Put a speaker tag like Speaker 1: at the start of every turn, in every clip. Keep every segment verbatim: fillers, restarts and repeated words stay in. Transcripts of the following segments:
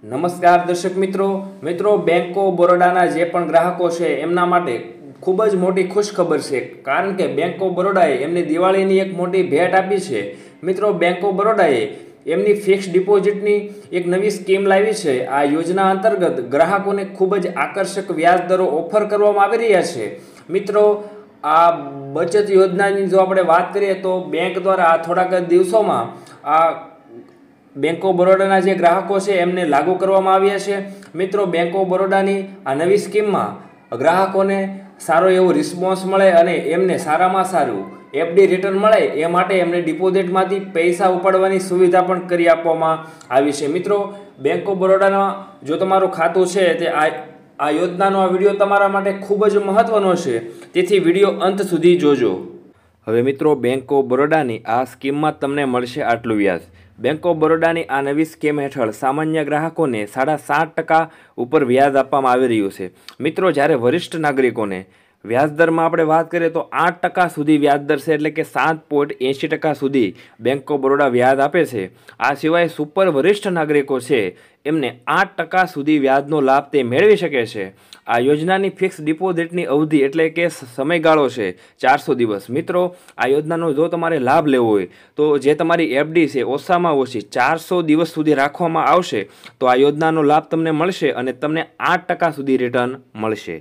Speaker 1: નમસ્કાર દર્શક મિત્રો મિત્રો બેંક ઓફ બરોડાના જે પણ ગ્રાહકો છે એમના માટે ખૂબ જ મોટી ખુશખબર છે, કારણ કે બેંક ઓફ બરોડાએ એમની દિવાળીની એક મોટી ભેટ આપી છે। મિત્રો બેંક ઓફ બરોડાએ એમની ફિક્સ ડિપોઝિટની એક નવી સ્કીમ લાવી છે। આ યોજના અંતર્ગત ગ્રાહકોને ખૂબ જ આકર્ષક વ્યાજ દરો ઓફર કરવામાં આવી રહ્યા છે। મિત્રો આ બચત યોજનાની જો આપણે વાત કરીએ તો બેંક દ્વારા આ થોડાક દિવસોમાં આ બેંક ઓફ બરોડાના જે ગ્રાહકો છે એમને લાગુ કરવામાં આવ્યા છે। મિત્રો બેંક ઓફ બરોડાની આ નવી સ્કીમમાં ગ્રાહકોને સારો એવો રિસ્પોન્સ મળે અને એમને સારામાં સારું એફડી રિટર્ન મળે એ માટે એમને ડિપોઝિટમાંથી પૈસા ઉપાડવાની સુવિધા પણ કરી આપવામાં આવી છે। મિત્રો બેંક ઓફ બરોડાના જો તમારું ખાતું છે તે આ આ યોજનાનો આ વિડીયો તમારા માટે ખૂબ જ મહત્વનો છે, તેથી વિડીયો અંત સુધી જોજો। હવે મિત્રો બેંક ઓફ બરોડાની આ સ્કીમમાં તમને મળશે આટલું વ્યાજ। બેંક ઓફ બરોડાની આ નવી સ્કીમ હેઠળ સામાન્ય ગ્રાહકોને સાડા સાત ટકા ઉપર વ્યાજ આપવામાં આવી રહ્યું છે। મિત્રો જ્યારે વરિષ્ઠ નાગરિકોને વ્યાજદરમાં આપણે વાત કરીએ તો આઠ ટકા સુધી વ્યાજદર છે, એટલે કે સાત પોઈન્ટ એંશી ટકા સુધી બેંક ઓફ બરોડા વ્યાજ આપે છે। આ સિવાય સુપર વરિષ્ઠ નાગરિકો છે એમને આઠ ટકા સુધી વ્યાજનો લાભ તે મેળવી શકે છે। આ યોજનાની ફિક્સ ડિપોઝિટની અવધિ એટલે કે સમયગાળો છે ચારસો દિવસ। મિત્રો આ યોજનાનો જો તમારે લાભ લેવો હોય તો જે તમારી એફડી છે ઓછામાં ઓછી ચારસો દિવસ સુધી રાખવામાં આવશે તો આ યોજનાનો લાભ તમને મળશે અને તમને આઠ ટકા સુધી રિટર્ન મળશે।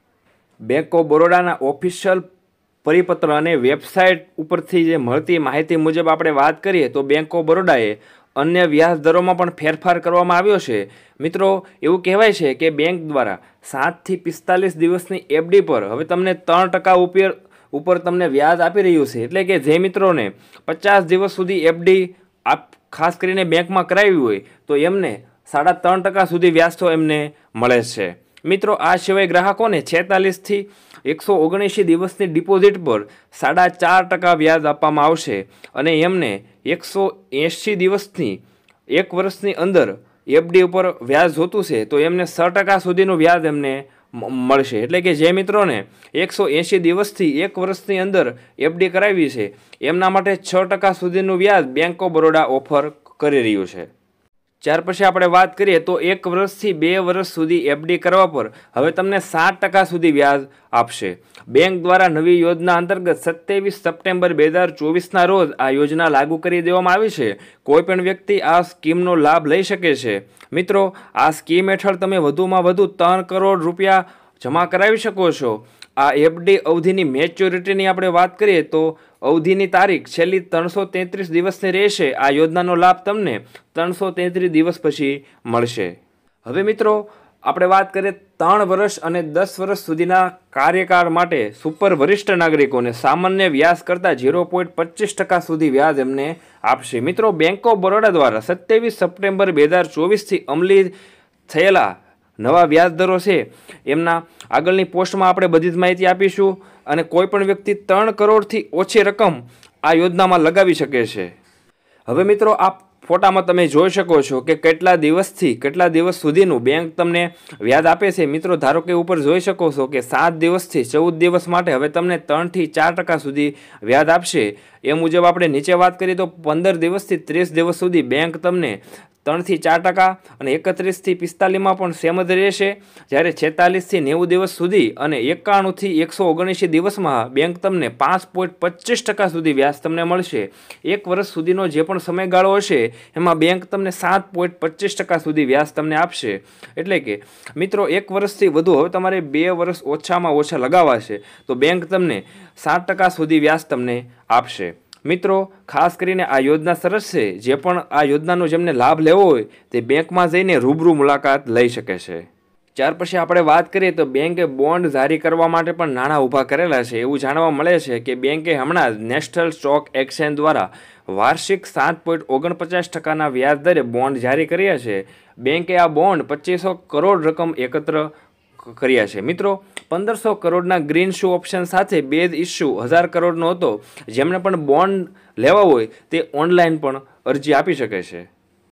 Speaker 1: બેંક ઓફ બરોડાના ઓફિશિયલ પરિપત્ર અને વેબસાઇટ ઉપરથી જે મળતી માહિતી મુજબ આપણે વાત કરીએ તો બેંક ઓફ બરોડાએ અન્ય વ્યાજ દરોમાં પણ ફેરફાર કરવામાં આવ્યો છે। મિત્રો એવું કહેવાય છે કે બેંક દ્વારા સાતથી પિસ્તાલીસ દિવસની એફડી પર હવે તમને ત્રણ ટકા ઉપર ઉપર તમને વ્યાજ આપી રહ્યું છે, એટલે કે જે મિત્રોને પચાસ દિવસ સુધી એફડી આપ ખાસ કરીને બેંકમાં કરાવી હોય તો એમને સાડા ત્રણ ટકા સુધી વ્યાજ તો એમને મળે છે। મિત્રો આ સિવાય ગ્રાહકોને છેતાલીસથી એકસો ઓગણએંશી દિવસની ડિપોઝિટ પર સાડા ચાર ટકા વ્યાજ આપવામાં આવશે અને એમને એકસો એંશી દિવસની એક વર્ષની અંદર એફડી ઉપર વ્યાજ જોતું છે તો એમને છ ટકા સુધીનું વ્યાજ એમને મળશે, એટલે કે જે મિત્રોને એકસો એંશી દિવસથી એક વર્ષની અંદર એફડી કરાવી છે એમના માટે છ ટકા સુધીનું વ્યાજ બેંક ઓફ બરોડા ઓફર કરી રહ્યું છે। ત્યાર પછી આપણે વાત કરીએ તો એક વર્ષથી બે વર્ષ સુધી એફડી કરવા પર હવે તમને સાત ટકા સુધી વ્યાજ આપશે। બેંક દ્વારા નવી યોજના અંતર્ગત સત્યાવીસ સપ્ટેમ્બર બે હજાર ચોવીસના રોજ આ યોજના લાગુ કરી દેવામાં આવી છે। કોઈપણ વ્યક્તિ આ સ્કીમનો લાભ લઈ શકે છે। મિત્રો આ સ્કીમ હેઠળ તમે વધુમાં વધુ ત્રણ કરોડ રૂપિયા જમા કરાવી શકો છો। આ એફડી અવધિની મેચ્યોરિટીની આપણે વાત કરીએ તો અવધિની તારીખ છેલ્લી ત્રણસો તેત્રીસ દિવસની રહેશે। આ યોજનાનો લાભ તમને ત્રણસો તેત્રીસ દિવસ પછી મળશે। હવે મિત્રો આપણે વાત કરીએ ત્રણ વર્ષ અને દસ વર્ષ સુધીના કાર્યકાળ માટે સુપર વરિષ્ઠ નાગરિકોને સામાન્ય વ્યાજ કરતાં ઝીરો પોઈન્ટ પચીસ ટકા સુધી વ્યાજ એમને આપશે। મિત્રો બેંક ઓફ બરોડા દ્વારા સત્યાવીસ સપ્ટેમ્બર બે હજાર ચોવીસથી અમલી થયેલા નવા વ્યાજ દરો છે એમના આગળની પોસ્ટમાં આપણે બધી જ માહિતી આપીશું અને કોઈ પણ વ્યક્તિ ત્રણ કરોડથી ઓછી રકમ આ યોજનામાં લગાવી શકે છે। હવે મિત્રો આ ફોટામાં તમે જોઈ શકો છો કે કેટલા દિવસથી કેટલા દિવસ સુધીનું બેંક તમને વ્યાજ આપે છે। મિત્રો ધારો કે ઉપર જોઈ શકો છો કે સાત દિવસથી ચૌદ દિવસ માટે હવે તમને ત્રણથી ચાર ટકા સુધી વ્યાજ આપશે। એ મુજબ આપણે નીચે વાત કરીએ તો પંદર દિવસથી ત્રીસ દિવસ સુધી બેંક તમને ત્રણથી ચાર ટકા અને એકત્રીસથી પિસ્તાલીસમાં પણ સેમ જ રહેશે, જ્યારે છેતાલીસથી નેવું દિવસ સુધી અને એકાણુંથી એકસો ઓગણએંશી દિવસમાં બેંક તમને પાંચ પોઈન્ટ પચીસ ટકા સુધી વ્યાજ તમને મળશે। એક વર્ષ સુધીનો જે પણ સમયગાળો હશે એમાં બેંક તમને સાત પોઈન્ટ પચીસ ટકા સુધી વ્યાજ તમને આપશે। એટલે કે મિત્રો એક વર્ષથી વધુ હવે તમારે બે વર્ષ ઓછામાં ઓછા લગાવવા છે તો બેંક તમને સાત ટકા સુધી વ્યાજ તમને આપશે। મિત્રો ખાસ કરીને આ યોજના સરસ છે, જે પણ આ યોજનાનો જેમને લાભ લેવો હોય તે બેંકમાં જઈને રૂબરૂ મુલાકાત લઈ શકે છે। ત્યાર પછી આપણે વાત કરીએ તો બેંકે બોન્ડ જારી કરવા માટે પણ નાણાં ઊભા કરેલા છે। એવું જાણવા મળે છે કે બેંકે હમણાં જ નેશનલ સ્ટોક એક્સચેન્જ દ્વારા વાર્ષિક સાત પોઈન્ટ ઓગણપચાસ ટકાના વ્યાજ દરે બોન્ડ જારી કર્યા છે। બેંકે આ બોન્ડ પચીસો કરોડ રકમ એકત્ર કર્યા છે। મિત્રો પંદરસો કરોડના ગ્રીન શુ ઓપ્શન સાથે બેઝ ઇસ્યુ હજાર કરોડનો હતો। જેમણે પણ બોન્ડ લેવા હોય તે ઓનલાઈન પણ અરજી આપી શકે છે।